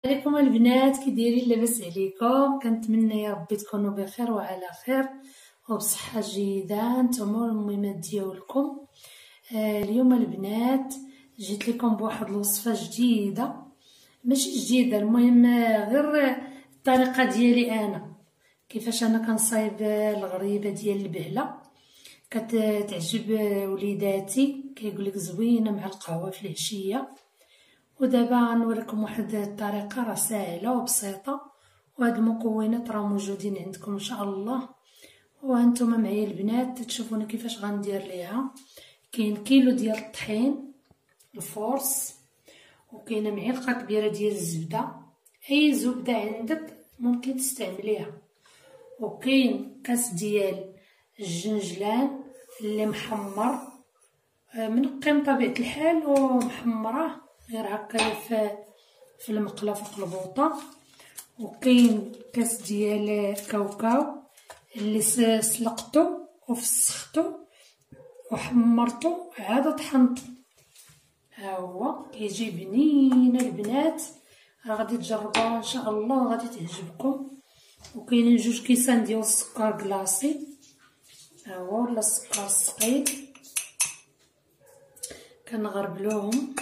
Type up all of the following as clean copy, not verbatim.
عليكم البنات، كي دايرين؟ لاباس عليكم؟ كنتمنى يا ربي تكونوا بخير وعلى خير وبصحه جيده نتوما والمهمات ديالكم. اليوم البنات جيت لكم بواحد الوصفه جديده، ماشي جديده، المهم غير الطريقه ديالي انا كيفاش انا كنصايب الغريبه ديال البهله. كتعجب وليداتي، كيقولك زوينه مع القهوه في العشيه. ودابا غنوريكم واحد الطريقه راه ساهله وبسيطه، وهاد المكونات راه موجودين عندكم ان شاء الله. وانتم معايا البنات تشوفوني كيفاش غندير ليها. كاين كيلو ديال الطحين الفورس، وكاينه معلقه كبيره ديال الزبده، اي زبده عندك ممكن تستعمليها. وكاين كاس ديال الجنجلان اللي محمر، منقي بطبيعه الحال ومحمره غير هكا في المقله فوق البوطه. وكاين كاس ديال كاوكاو اللي سلقته وفسخته وحمرته عاد طحنته، ها هو كيجي بنين البنات. راه غادي تجربوها ان شاء الله وغادي تعجبكم. وكاينين 2 كيسان ديال السكر كلاصي، ها هو ولا السكر الثقيل، كنغربلوهم.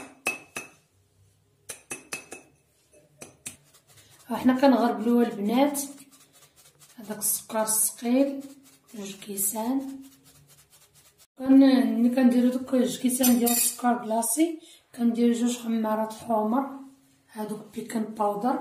حنا كنغربلوها البنات، هذاك السكر الثقيل 2 كيسان. ملي كنديرو دوك 2 كيسان ديال السكر كلاصي كندير 2 خمارات حمر، هادوك بيكن باودر.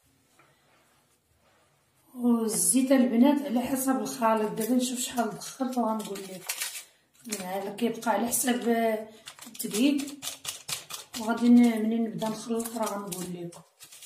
والزيت البنات على حسب الخليط، دابا نشوف شحال دخلت وغنقول لكم. هذا كيبقى على حساب الدقيق، وغادي منين نبدا نخلط راه غنقول لكم.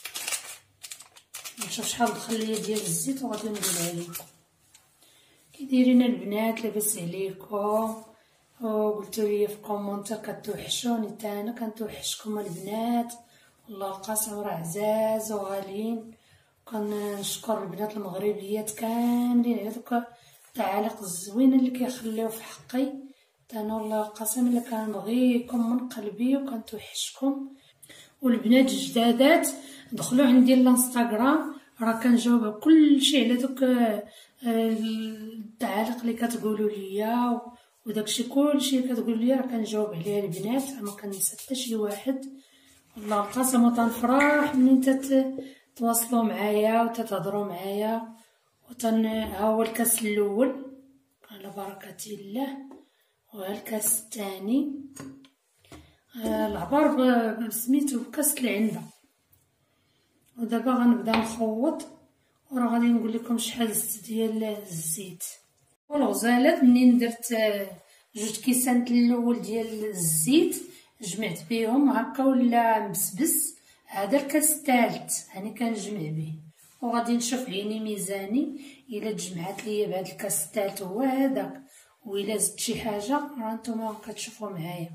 نشوف شحال دخل ليا ديال الزيت وغادي نقولها لكم. كي دايرين البنات؟ لاباس عليكم؟ وقلتوا لي في كومونتير كتوحشوني، حتى انا كنتوحشكم البنات، والله القسم راه عزاز وغاليين. كنشكر البنات المغربيات كاملين على دوك التعاليق الزوينه اللي كيخليو في حقي. انا والله القسم الا كنبغيكم من قلبي وكنتوحشكم. والبنات الجدادات دخلوا عندي الانستغرام، راه كنجاوب على كلشي على دوك التعاليق اللي كتقولوا ليا وداكشي كلشي اللي كتقولوا ليا راه كنجاوب عليها البنات، ما كننسى حتى شي واحد. والله القسم وتنفرح منين تواصلوا معايا وتتهضروا معايا. ها هو الكاس الاول على بركه الله، وها الكاس الثاني. العبار سميتو بكاس العنبه. ودابا غنبدا نخوط، وراه غادي نقول لكم شحال زدت ديال الزيت. والغزالات منين درت 2 كيسان الاول ديال الزيت جمعت بهم هكا ولا مسبس. هذا الكاس الثالث هاني كنجمع به، وغادي نشوف عيني ميزاني الا تجمعات ليا بهذا الكاس الثالث هو هذاك، وإلا زدت شي حاجه راه نتوما كتشوفوا معايا.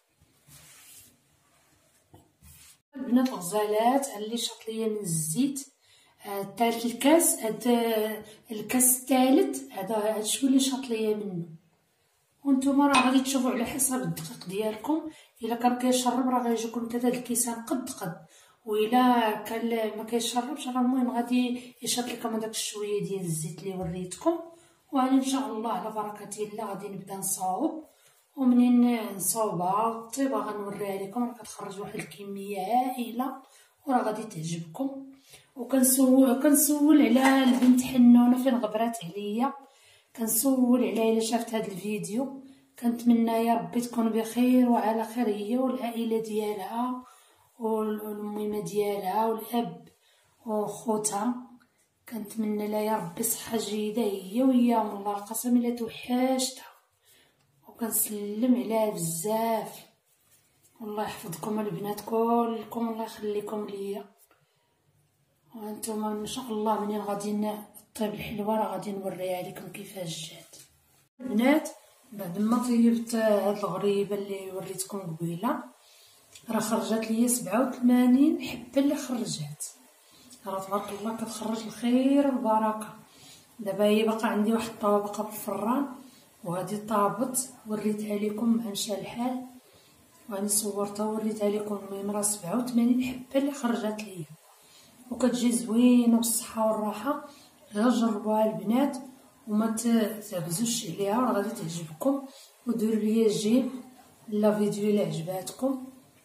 البنات الغزالات اللي شاط ليا من الزيت ثالث الكاس، هذا الكاس الثالث هذا شويه اللي شاط ليا منه. وانتم راه غادي تشوفوا على حسب الدقيق ديالكم، الا كان كيشرب راه غيجيكم 3 الكيسان قد، والا كان ما كيشربش راه المهم غادي يشاط لكم هذاك شويه ديال الزيت اللي وريتكم. وهاني ان شاء الله على بركه الله غادي نبدا نصاوب. ومنين نصاوبها وطيبه غنوريها لكم، راه كتخرج واحد الكميه هائله وراه غادي تعجبكم. كنسول على البنت حنونه فين غبرات عليا، كنسول عليها الا شافت هذا الفيديو. كنتمنى يا ربي تكون بخير وعلى خير هي والعائله ديالها والميمه ديالها والاب وخوتها. كنتمنى لها يا ربي صحه جيده هي وياهم، والله القسم الا توحشتها. وكنسلم عليها بزاف، والله يحفظكم البنات كلكم، الله يخليكم ليا. وانتم ان شاء الله منين غادي الطيب الحلوه راه غادي نوريها لكم كيفاش جات. البنات بعد ما طيبت هاد الغريبه اللي وريتكم قبيله راه خرجت ليا 87 حبه اللي خرجات، راه تبارك الله كتخرج الخير والبركه. دابا هي باقا عندي واحد الطبقه بالفران وهادي طابت وريتها لكم مع مشى الحال، واني صورتها وريتها لكم. المهم راه 87 حبه اللي خرجت ليا. وكتجي زوينه بالصحه والراحه. غير جربوها البنات وما تعبزوش عليها، راه غادي تعجبكم. وديروا لي جيم لا فيديو الا عجباتكم.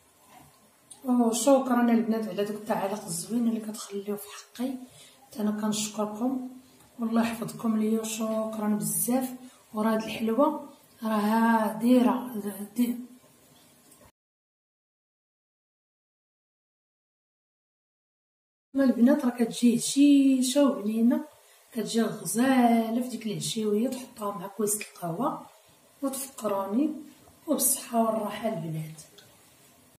وشكرا البنات على داك التعاليق الزوين اللي كتخليو في حقي، انا كنشكركم والله يحفظكم ليا. شكرا بزاف. وراه هاد الحلوه راها دايره البنات، راه كتجي هشيشه وبنينه، كتجي غزاله في ديك العشيويه. تحطوها مع كويس القهوه وتفكروني. وبالصحه والراحه البنات.